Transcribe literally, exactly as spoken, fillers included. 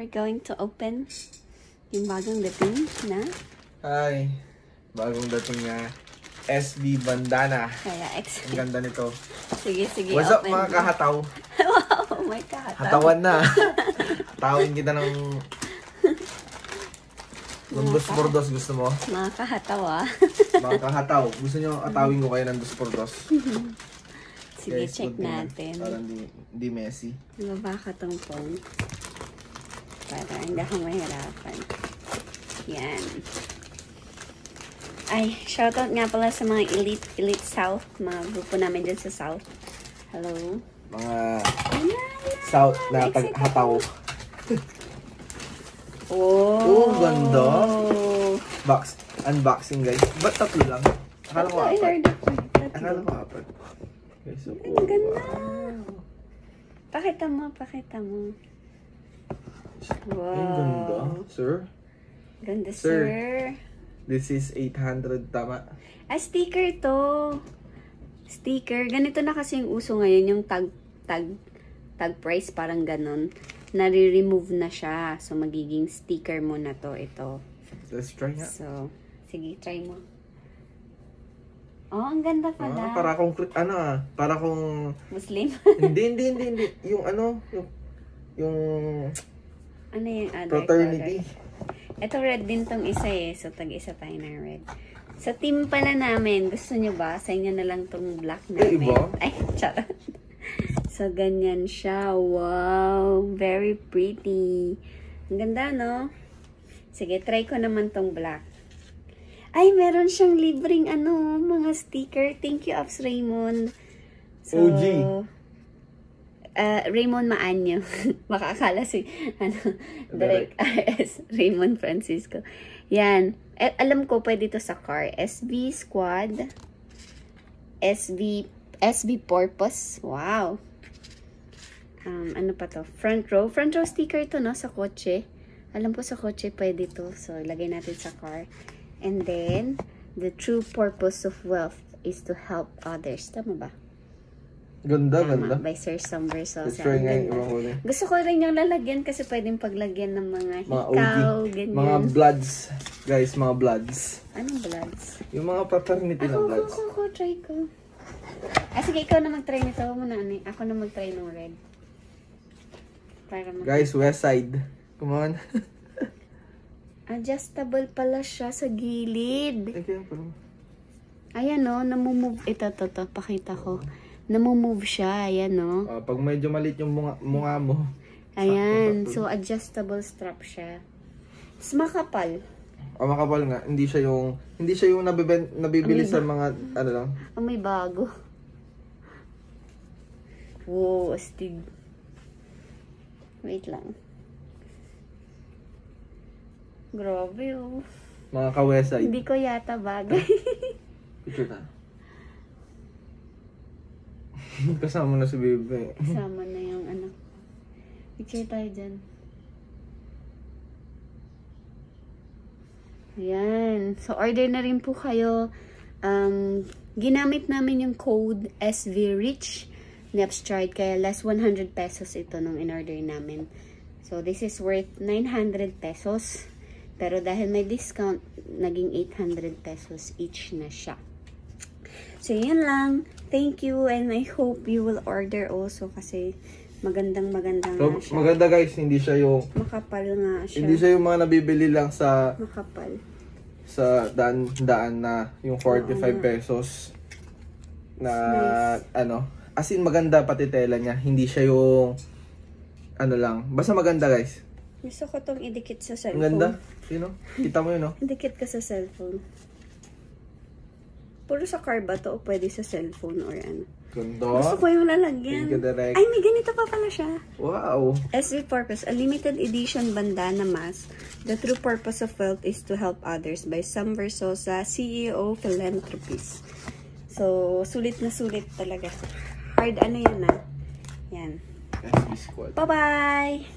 we're going to open yung bagong dating na. Hi. Bagong dating na S B Bandana. Kaya excited. Ang ganda nito. Sige, sige. What's up open mga kahataw? Wow, may kahataw. Hatawan na. Hatawin kita ng... ng dos por dos gusto mo? Mga kahataw ah. Mga kahataw. Gusto nyo atawin ko kayo ng dos por dos? Sige, Guys, check naman. natin. Para hindi, hindi messy. Ibaba ka tong phone. Para hindi ako mahirapan. Yan. Ay, shoutout nga pala sa mga Elite, Elite South. Mga grupo namin dyan sa South. Hello. Mga South na tag-hataw. Oh, oh, ganda. Box. Unboxing guys. Ba't tatlo lang? Akala ko apat. Akala ko apat. Okay, so, ang ganda. Wow. Pakita mo, pakita mo. Wow. Ang ganda, sir. Ganda, Sir. sir. This is eight hundred, tama? Ah, sticker to. Sticker. Ganito na kasi yung uso ngayon, yung tag, tag, tag price, parang ganon. Nare-remove na siya. So, magiging sticker mo na to, ito. Let's try nga. So, sige, try mo. Oh, ang ganda pala. Ah, para kung, ano ah, para kung... Muslim? hindi, hindi, hindi, hindi. Yung ano, yung, yung... Ano yung other fraternity. color? Ito red din tong isa eh. So, tag-isa tayo ng red. Sa team pala namin, gusto nyo ba? Sa inyo na lang tong black namin. Eh, iba? Ay, charot. So, ganyan siya. Wow! Very pretty. Ang ganda, no? Sige, try ko naman tong black. Ay, meron siyang libreng ano, mga sticker. Thank you, Ops Raymond. So, O G. Uh, Raymond Maanyo. Makakala si, ano, Direct R S. Raymond Francisco. Yan. Eh, alam ko, pwede ito sa car. S B Squad. S B, S B Purpose. Wow. Um, ano pa to? Front row. Front row sticker to, no? Sa kotse. Alam ko sa kotse pwede to. So, lagay natin sa car. And then, the true purpose of wealth is to help others. Tama ba? Ganda, Tama, ganda. by Sir Somberso. Let's try nga yung ibang huli. Gusto ko rin yung lalagyan kasi pwedeng paglagyan ng mga Mga hikaw, O G. ganyan. Mga bloods. Guys, mga bloods. Anong bloods? Yung mga fraternity Ako, ng ako, bloods. ako, ako, try ko. Ah, sige, ikaw na mag-try nito. Huwag mo na, ano, ako na mag-try ng red. Para mag- Guys, west side. Come on. Adjustable pala siya sa gilid. Okay, pala. Ayan, no, namumove. Ito, to, to, pakita ko. Namumove siya, ayan, no. Uh, pag medyo maliit yung mukha, mukha mo. Ayan, sakto, sakto. so adjustable strap siya. Mas makapal. O, makapal nga. Hindi siya yung, hindi siya yung nabiben, nabibili sa mga, ano lang. Oh, may bago. Wow, astig. Wait lang. Grabe, oh. Mga ka-west side. Hindi ko yata bagay. Picture na. Kasama na si Bebe. Kasama na yung anak. Picture tayo dyan. Ayan. So, order na rin po kayo. Um, ginamit namin yung code S V Rich Nepstride. Kaya less one hundred pesos ito nung in-order namin. So, this is worth nine hundred pesos. Pero dahil may discount, naging eight hundred pesos each na siya. So, yun lang. Thank you and I hope you will order also kasi magandang maganda So, nga siya. maganda guys, hindi siya yung, Makapal nga siya. hindi siya yung mga nabibili lang sa, Makapal. sa daan, daan na yung forty-five Oo, pesos na, nice. ano, as in maganda pati tela niya, hindi siya yung, ano lang, basta maganda guys. Gusto ko tong idikit sa Ang cellphone. ganda, you know, kita mo yun, no? Idikit ka sa cellphone. Puro sa car ba to o pwede sa cellphone or ano? Ganda. Gusto ko yung lalagyan. Thank you, Direk. Ay, may ganito pa pala siya. Wow. S V Purpose, a limited edition bandana mask. The true purpose of wealth is to help others by Sam Versosa, C E O Philanthropist. So, sulit na sulit talaga. Hard ano yan ah. Yan. S B Squad. Bye-bye!